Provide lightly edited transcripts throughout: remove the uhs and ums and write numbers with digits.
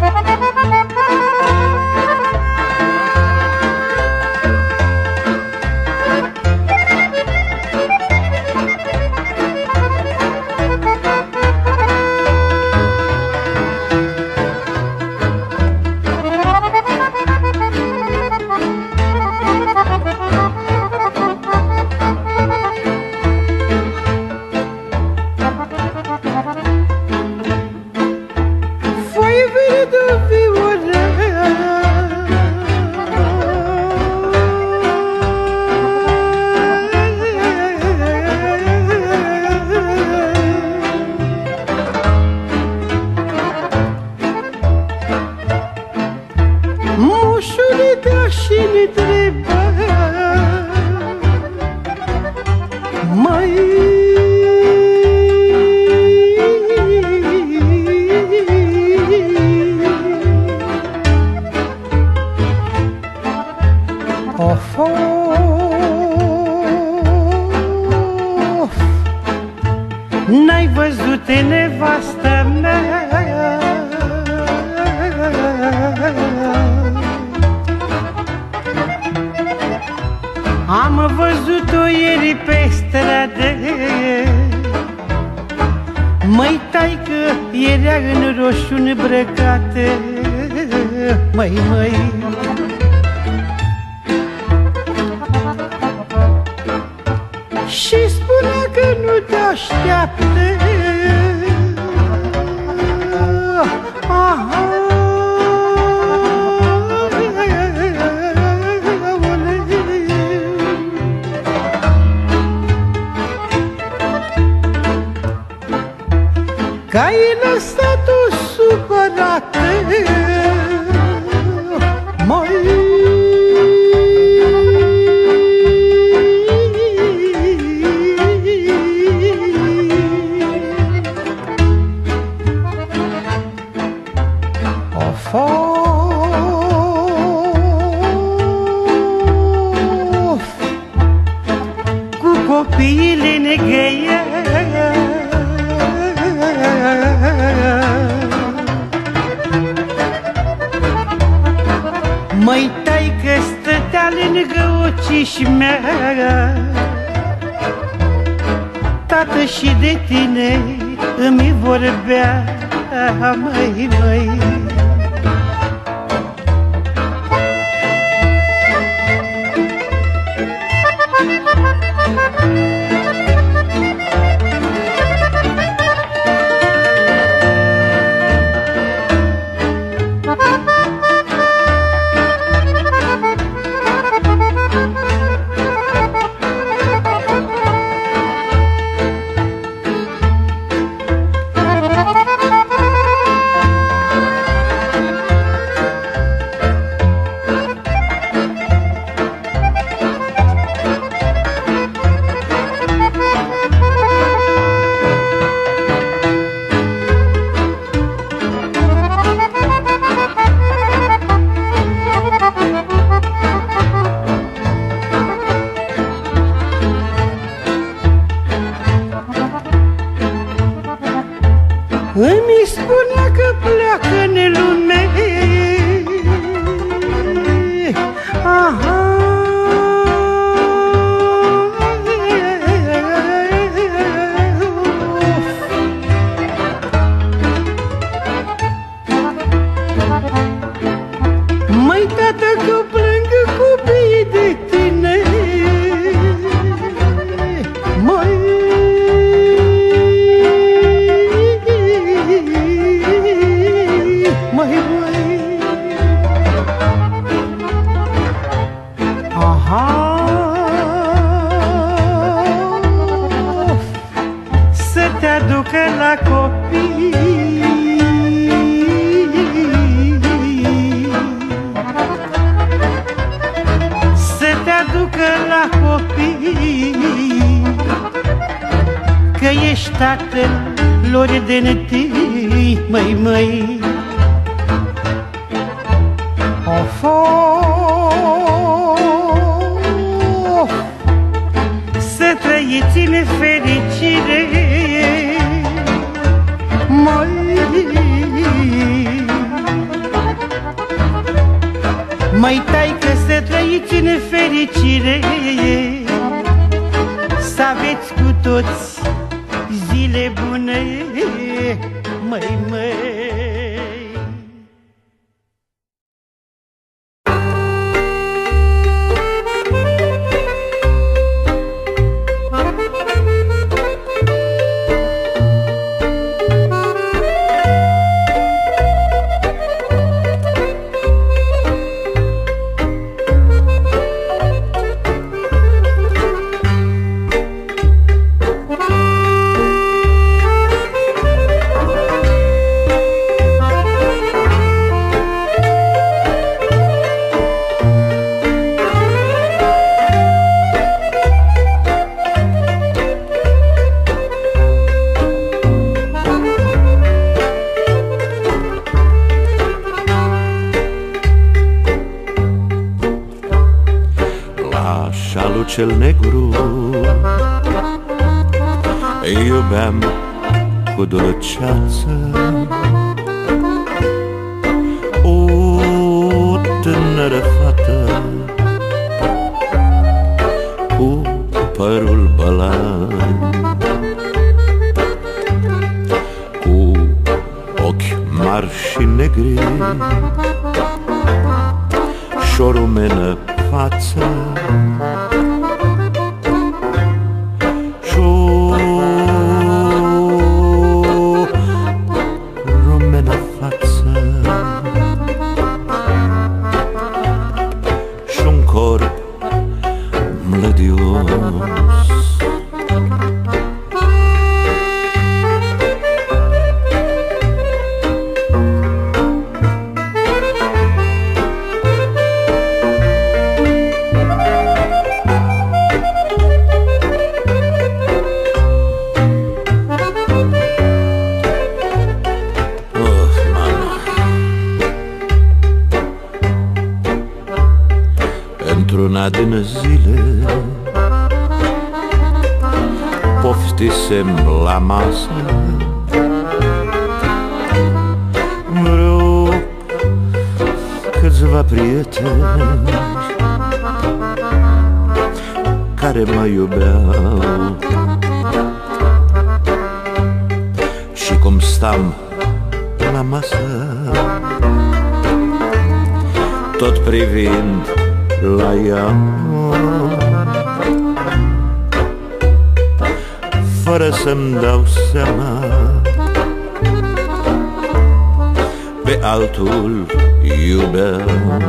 N-ai văzut-te nevastă mea? Am văzut-o ieri pe stradă, măi taică, era în roșu îmbrăcată, măi, măi. Și spunea că nu te așteaptă. Aha. Că ai lăsat-o supărată, măi. Cu copiile negăia, măi taică, stătea lângă o cișmea. Tată, și de tine îmi vorbea, măi, măi. Îmi spunea că pleacă în lume. Aha. Măi tată, că plâng copiii de tine, măi. Să te aducă la copii, să te aducă la copii, că ești tatăl lor de întâi, măi, măi. Of, of, să trăiți în fericire, măi. Măi taică, să trăiți în fericire, să aveți cu toți zile bune, măi, măi. Cel negru iubeam cu dulceață o tânără fată cu părul bălan, cu ochi mari și negri și o rumenă față, într-una din zile poftisem la masă vreo câțiva prieteni care mă iubeau și cum stam la masă tot privind la ea, fără să-mi dau seama, pe altul iubeam.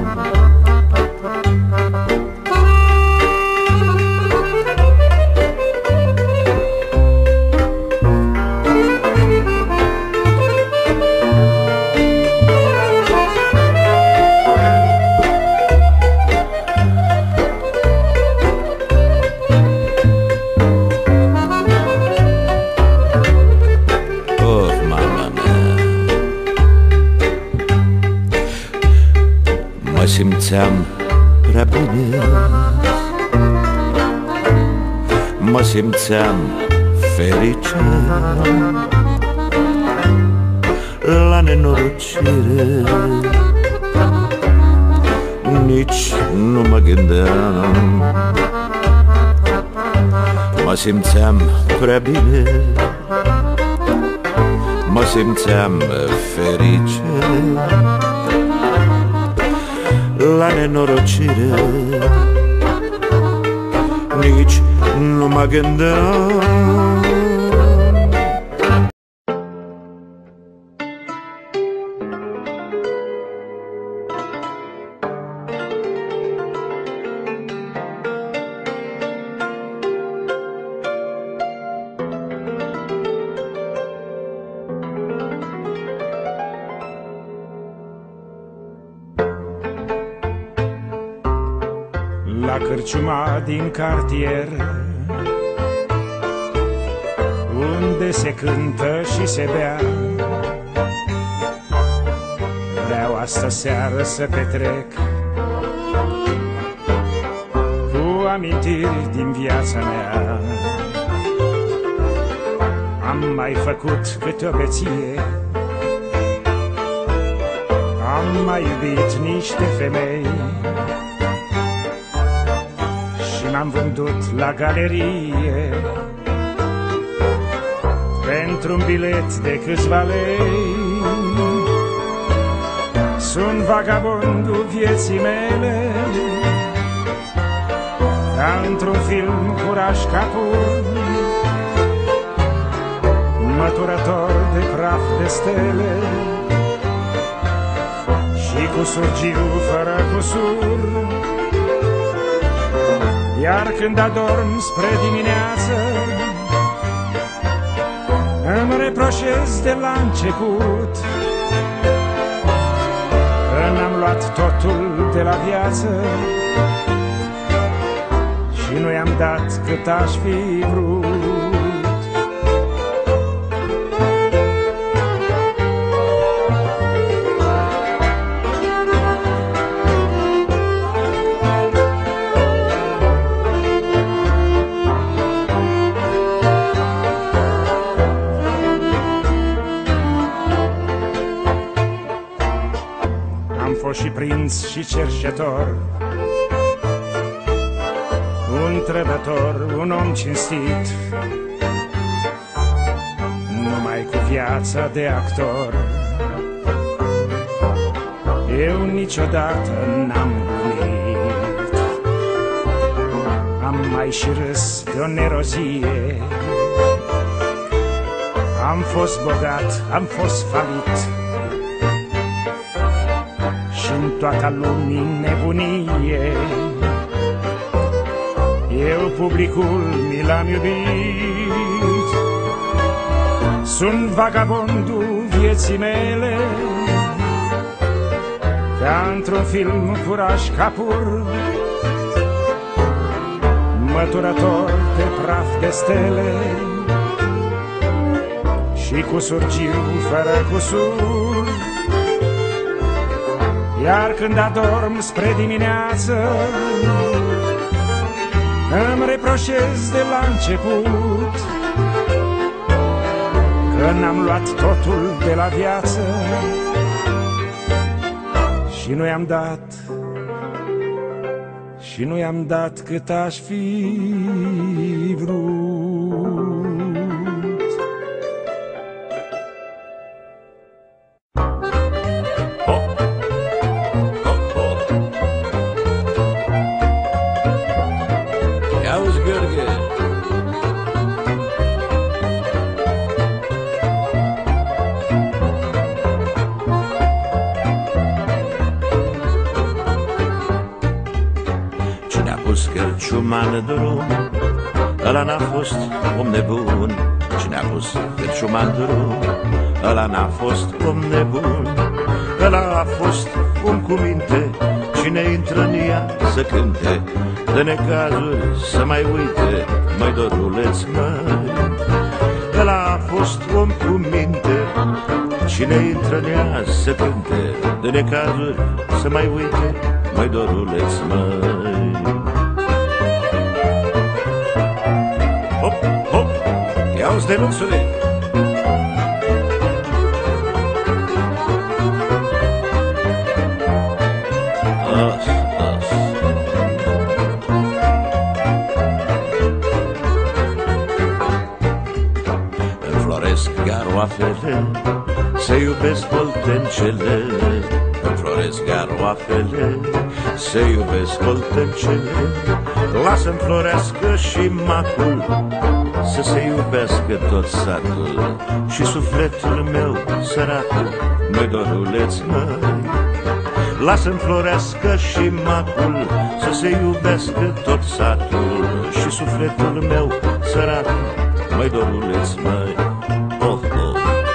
Mă simțeam prea bine, mă simțeam fericit, la nenorocire nici nu mă gândeam. Mă simțeam prea bine, mă simțeam fericit, la nenorocire nici nu mă gândeam. La cârciuma din cartier, unde se cântă și se bea, vreau astă seară să petrec cu amintiri din viața mea. Am mai făcut câte o beție, Am mai iubit niște femei și m-am vândut la galerie pentru un bilet de câțiva lei. Sunt vagabondul vieții mele, ca într-un film cu Raj Kapoor, măturător de praf de stele și cu surgiu fără cusur. Iar când adorm spre dimineață, îmi reproșez de la început că n-am luat totul de la viață și nu i-am dat cât aș fi vrut. Și prinț și cerșetor, un trădător, un om cinstit, numai cu viața de actor. Eu niciodată n-am glumit, am mai și râs de o nerozie. Am fost bogat, am fost falit în toată lumii nebunie. Eu publicul mi l-am iubit, sunt vagabondul vieții mele, ca într-un film cu Raj Kapoor, măturător de praf de stele și cu surgiu fără cusur. Iar când adorm spre dimineață, îmi reproșez de la început că n-am luat totul de la viață și nu i-am dat, și nu i-am dat cât aș fi vrut. Cărciuma-n drum, ăla n-a fost om nebun. Cine a pus cărciuma-n drum, ăla n-a fost om nebun. Ăla a fost om cu minte, cine intră în ea să cânte, de necazuri să mai uite, măi doruleț, măi. Ăla a fost om cu minte, cine intră în ea să cânte, de necazuri să mai uite, măi doruleț, măi. Hop, hop, ia-uzi de luxuri. Înfloresc garoafele, se iubesc boltencele. Înfloresc garoafele, se iubesc boltencele. Lasă-mi florească și macul, să se iubească tot satul. Și sufletul meu săratul, măi doruleț, măi. Lasă-mi florească și macul, să se iubească tot satul. Și sufletul meu săratul, măi doruleț, măi. Oh, oh.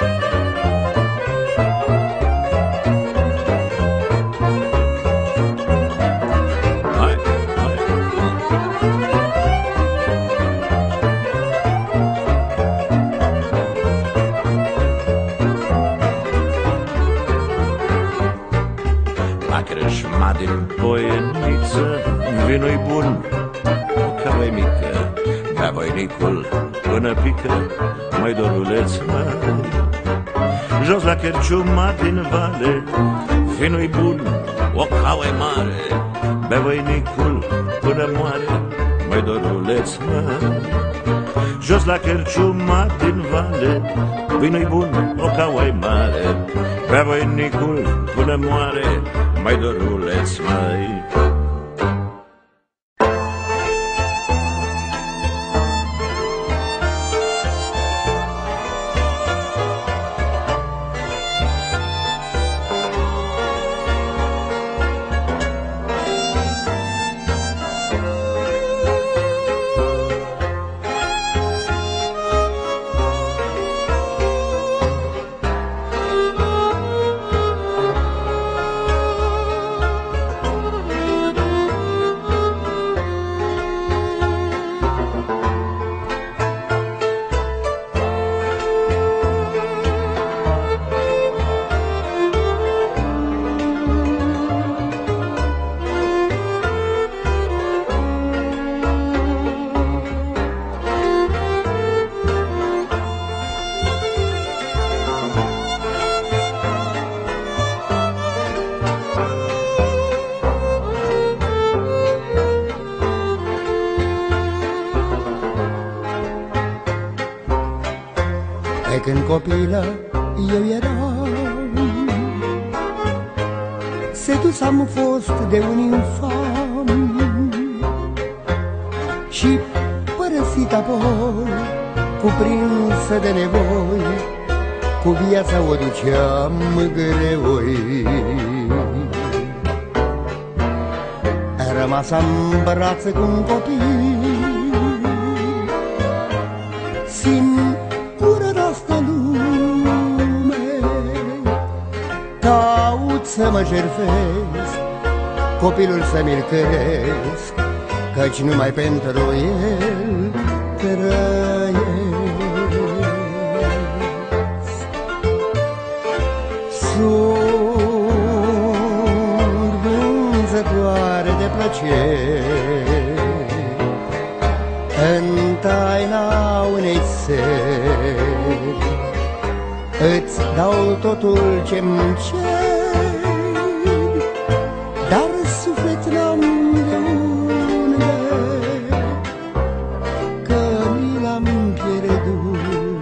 Crâșma din Poieniță, vinul-i bun, ca-i mică, bea voinicul până pică, măi doruleț, măi. Jos la Cărciuma din vale, vinul-i bun, o cauă e mare, bea voinicul până moare, măi doruleț, mă. Jos la Cărciuma din vale, vinul-i bun, o cauă e mare, bea voinicul până moare, măi doruleț, măi. Când copilă eu eram, sedus am fost de un infam și părăsit apoi, cuprinsă de nevoi, cu viața o duceam greoi. Rămas în brațe cu un copil, să mă jertfesc, copilul să mi-l cresc, căci numai pentru el trăiesc. Sunt vânzătoare de plăceri în taina unei seri, îți dau totul ce-mi cer, dar suflet n-am de unde, că mi l-am pierdut.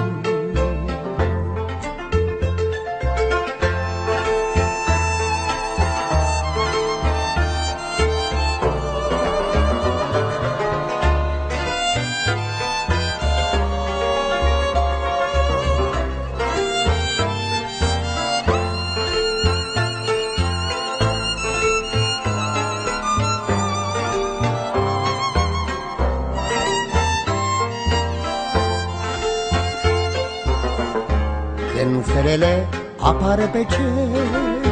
Când stelele apar pe cer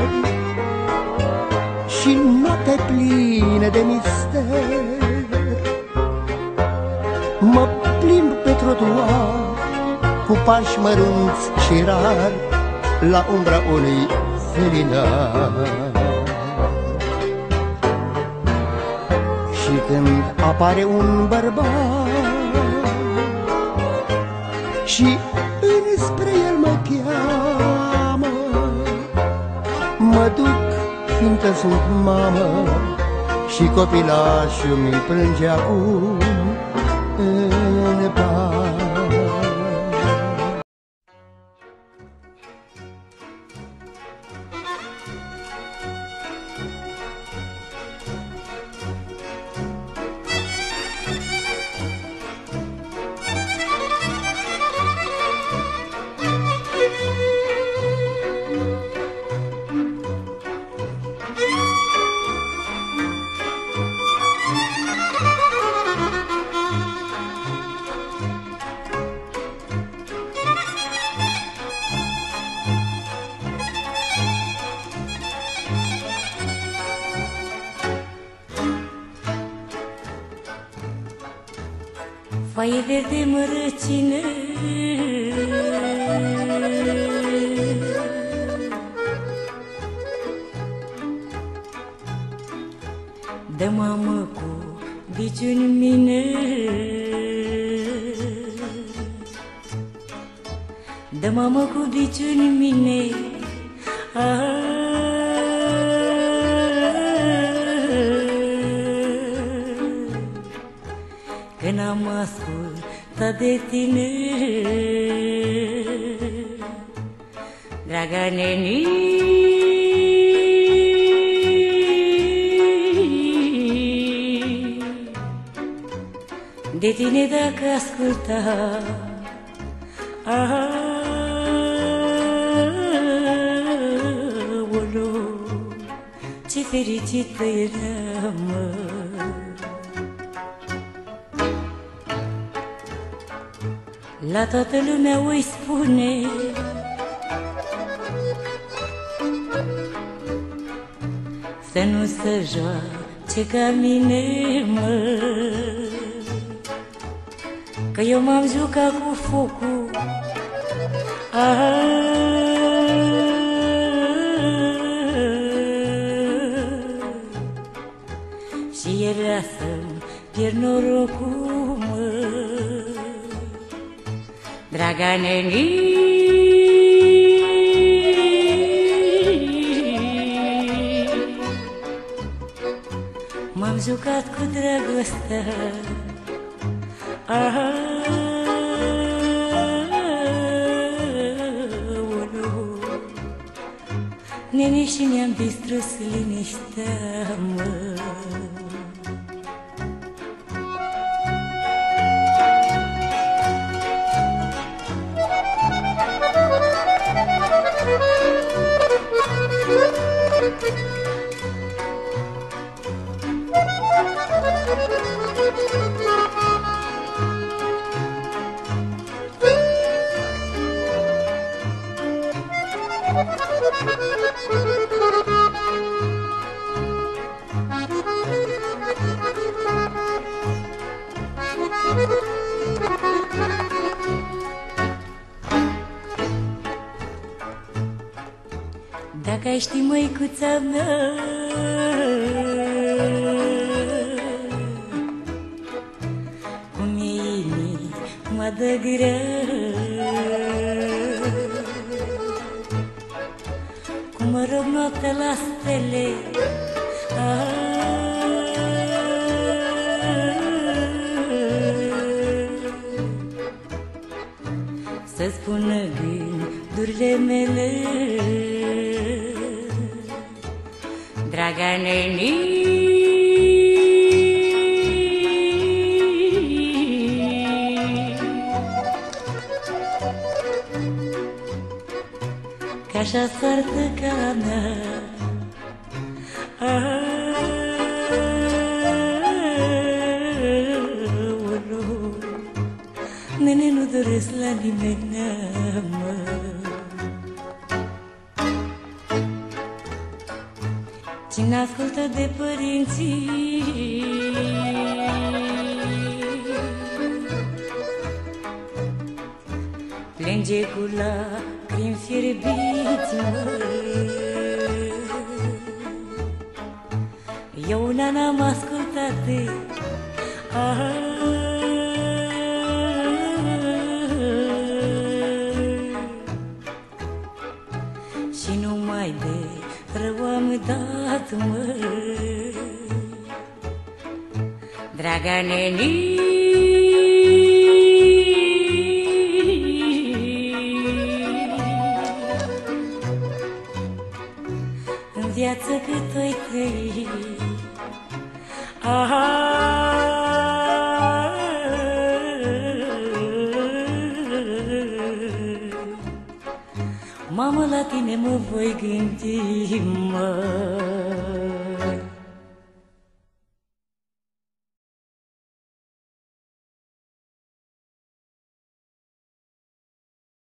și noapte plină de mister, mă plimb pe trotuar cu pași mărunți și rar la umbra unui felinar. Și când apare un bărbat și înspre el mă cheamă, mă duc, fiindcă sunt mamă, și copilașul mi plânge acum în pat. Foaie verde mărăcină, dă mamă cu biciuni în mine, dă mamă cu biciuni în mine. de tine, draga neni. De tine dacă asculta, aoleu, ce fericită eram. La toată lumea o-i spune să nu se joace ca mine, mă, că eu m-am jucat cu focul. Și era să-mi pierd norocul, mă, draga neni. M-am jucat cu dragostea, nene, și mi-am distrus liniștea, mă. Dacă ai ști, măicuța mea, cum e inima de grea, cum mă rog noaptea la stele, să spună gândurile mele, draga neni. Că așa soartă ca mea, aoleu, nene, nu doresc la nimeni, mă. Cine ascultă de părinții plânge cu lacrimi fierbiți, mă. Eu una n-am ascultat de și numai de rău am dat, mă, draga neni. În viață cât o-i trăi, mamă, la tine mă voi gândi, mă.